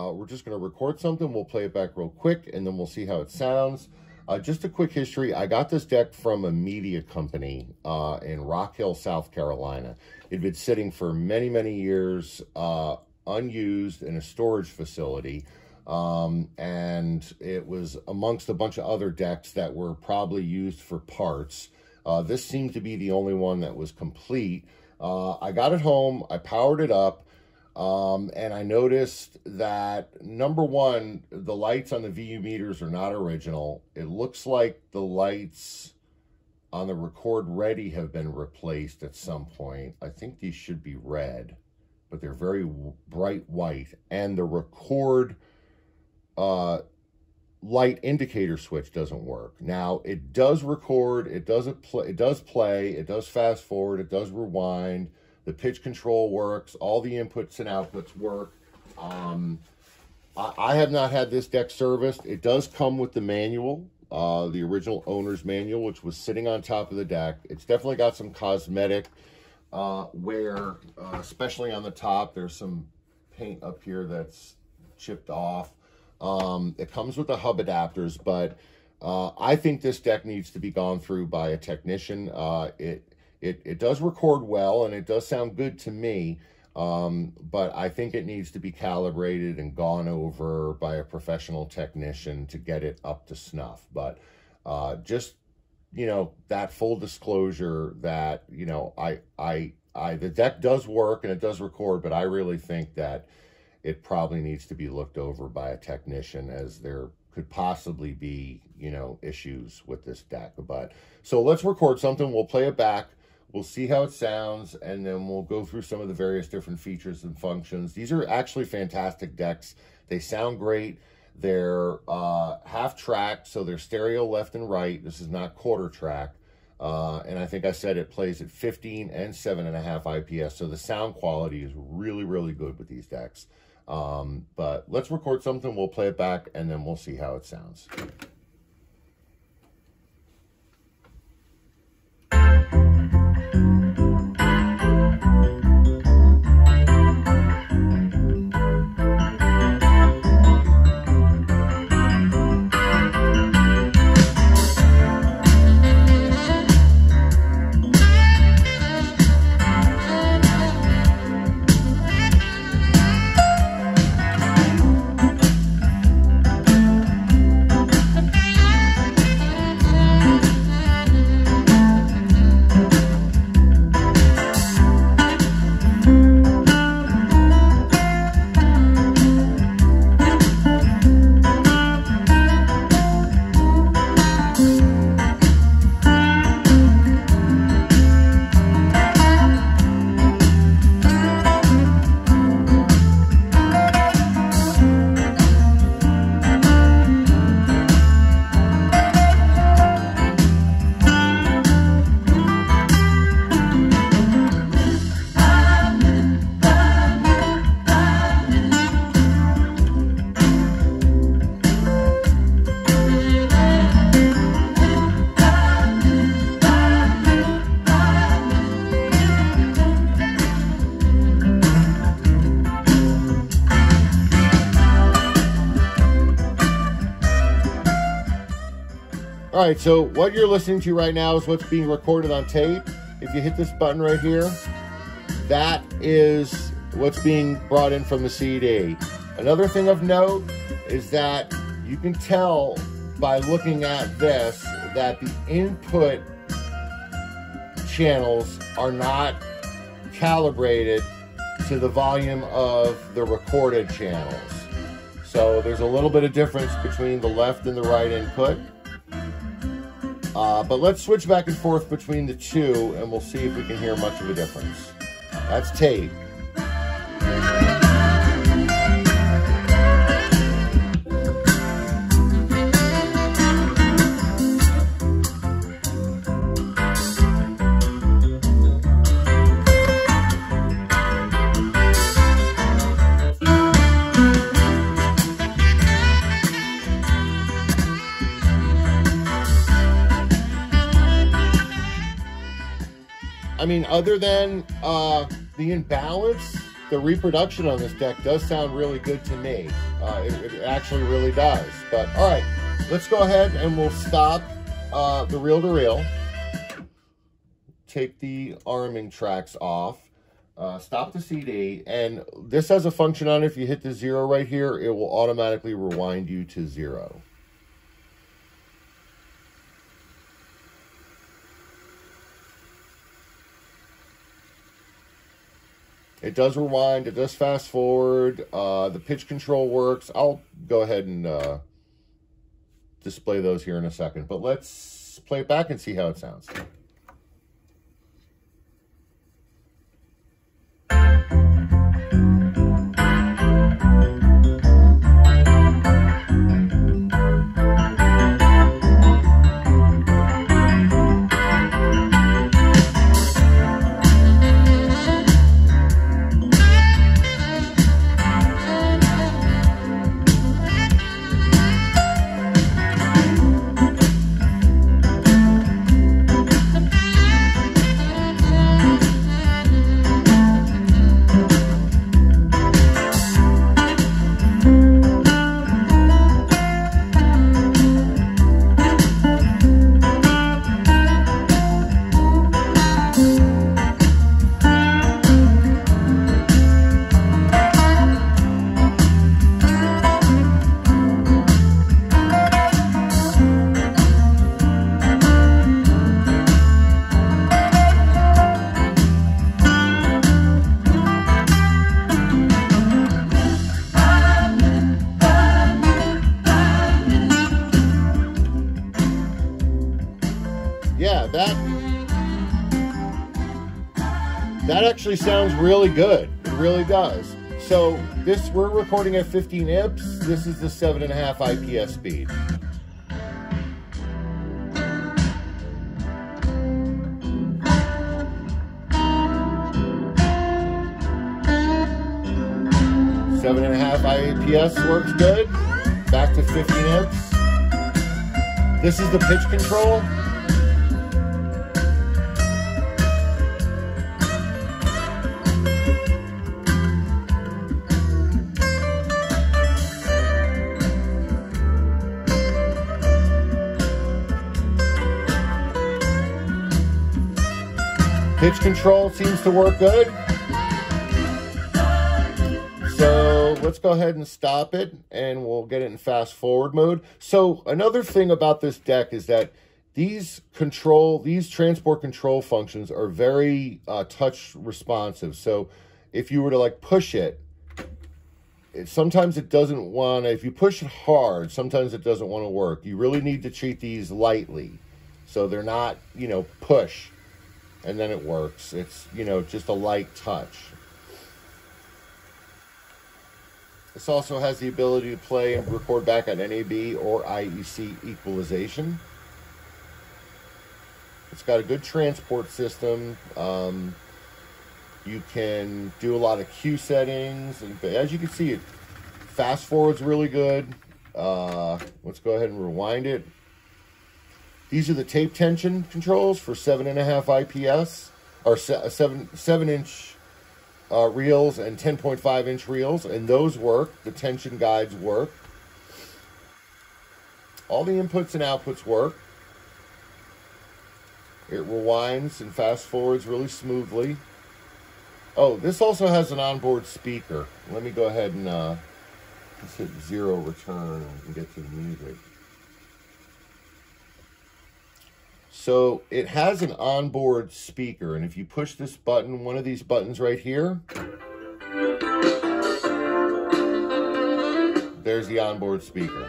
we're just going to record something. We'll play it back real quick, and then we'll see how it sounds. Just a quick history. I got this deck from a media company in Rock Hill, South Carolina. It'd been sitting for many, many years, unused in a storage facility. And it was amongst a bunch of other decks that were probably used for parts. This seemed to be the only one that was complete. I got it home, I powered it up, and I noticed that, number one, the lights on the VU meters are not original. It looks like the lights on the Record Ready have been replaced at some point. I think these should be red, but they're very bright white. And the Record light indicator switch doesn't work. Now, it does record, it does play, it does fast forward, it does rewind, the pitch control works, all the inputs and outputs work. I have not had this deck serviced. It does come with the manual, the original owner's manual, which was sitting on top of the deck. It's definitely got some cosmetic wear, especially on the top. There's some paint up here that's chipped off. It comes with the hub adapters, but I think this deck needs to be gone through by a technician. It does record well, and it does sound good to me, but I think it needs to be calibrated and gone over by a professional technician to get it up to snuff. But just, you know, that full disclosure that, you know, the deck does work and it does record, but I really think that it probably needs to be looked over by a technician, as there could possibly be, you know, issues with this deck. But so let's record something. We'll play it back. We'll see how it sounds, and then we'll go through some of the various different features and functions. These are actually fantastic decks. They sound great. They're half track, so they're stereo left and right. This is not quarter track. And I think I said it plays at 15 and 7.5 IPS. So the sound quality is really, really good with these decks. But let's record something. We'll play it back, and then we'll see how it sounds. All right, so what you're listening to right now is what's being recorded on tape. If you hit this button right here, that is what's being brought in from the CD. Another thing of note is that you can tell by looking at this that the input channels are not calibrated to the volume of the recorded channels. So there's a little bit of difference between the left and the right input. But let's switch back and forth between the two, and we'll see if we can hear much of a difference. That's tape. I mean, other than the imbalance the reproduction on this deck does sound really good to me. It actually really does. But all right, let's go ahead and we'll stop the reel-to-reel. Take the arming tracks off. Stop the CD, and this has a function on it. If you hit the 0 right here, it will automatically rewind you to 0. It does rewind, it does fast forward, the pitch control works. I'll go ahead and display those here in a second, but let's play it back and see how it sounds. Yeah, that actually sounds really good. It really does. So this, we're recording at 15 IPS. This is the 7.5 IPS speed. Seven and a half IPS works good. Back to 15 IPS. This is the pitch control. Pitch control seems to work good. So let's go ahead and stop it and we'll get it in fast forward mode. So another thing about this deck is that these transport control functions are very touch responsive. So if you were to like push it, sometimes it doesn't want to, if you push it hard, sometimes it doesn't want to work. You really need to treat these lightly. So they're not, you know, push and then it works. It's, you know, just a light touch. This also has the ability to play and record back at NAB or IEC equalization. It's got a good transport system. You can do a lot of cue settings. And as you can see, it fast forwards really good. Let's go ahead and rewind it. These are the tape tension controls for 7.5 IPS, or 7-inch reels and 10.5-inch reels, and those work. The tension guides work. All the inputs and outputs work. It rewinds and fast forwards really smoothly. Oh, this also has an onboard speaker. Let me go ahead and just hit 0 return and get to the music. So it has an onboard speaker, and if you push this button, one of these buttons right here, there's the onboard speaker.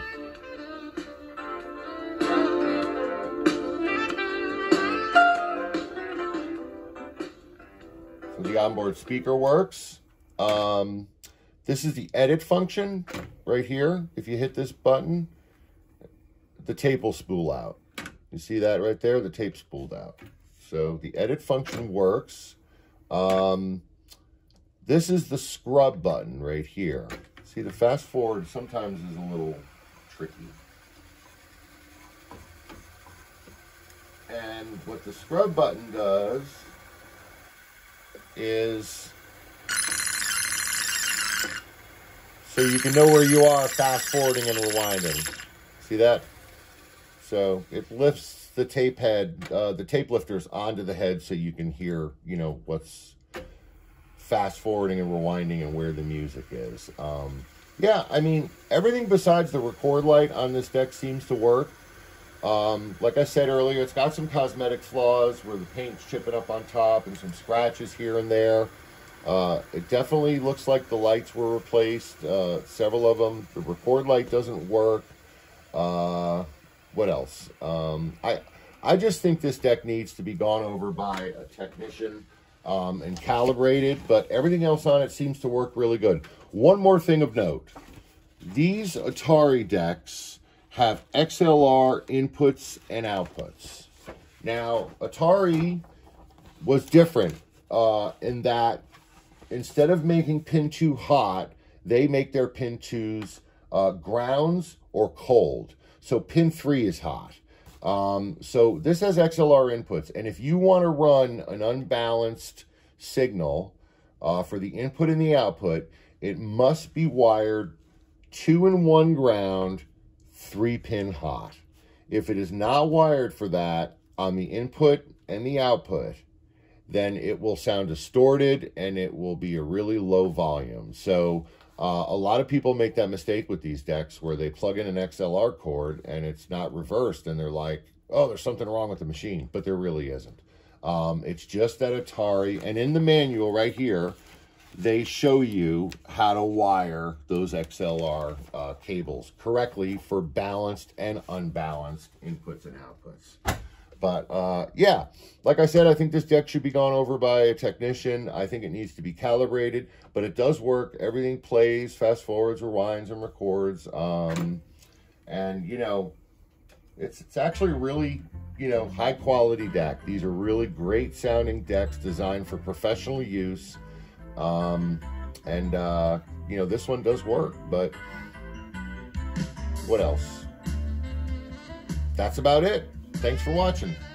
So the onboard speaker works. This is the edit function right here. If you hit this button, the tape will spool out. You see that right there? The tape spooled out. So the edit function works. This is the scrub button right here. See, the fast forward sometimes is a little tricky. And what the scrub button does is so you can know where you are fast forwarding and rewinding. See that? So it lifts the tape head, the tape lifters onto the head so you can hear, you know, what's fast forwarding and rewinding and where the music is. Yeah, I mean, everything besides the record light on this deck seems to work. Like I said earlier, it's got some cosmetic flaws where the paint's chipping up on top and some scratches here and there. It definitely looks like the lights were replaced, several of them. The record light doesn't work. What else? I just think this deck needs to be gone over by a technician and calibrated, but everything else on it seems to work really good. One more thing of note. These Atari decks have XLR inputs and outputs. Now, Atari was different in that instead of making pin 2 hot, they make their pin 2s grounds or cold. So pin 3 is hot. So this has XLR inputs, and if you want to run an unbalanced signal for the input and the output, it must be wired 2-in-1 ground, 3-pin hot. If it is not wired for that on the input and the output, then it will sound distorted and it will be a really low volume. So a lot of people make that mistake with these decks where they plug in an XLR cord and it's not reversed and they're like, oh, there's something wrong with the machine, but there really isn't. It's just that Atari, and in the manual right here, they show you how to wire those XLR cables correctly for balanced and unbalanced inputs and outputs. But yeah, like I said, I think this deck should be gone over by a technician. I think it needs to be calibrated, but it does work. Everything plays, fast forwards, rewinds, and records. And, you know, it's actually really, you know, high quality deck. These are really great sounding decks designed for professional use. You know, this one does work, but what else? That's about it. Thanks for watching.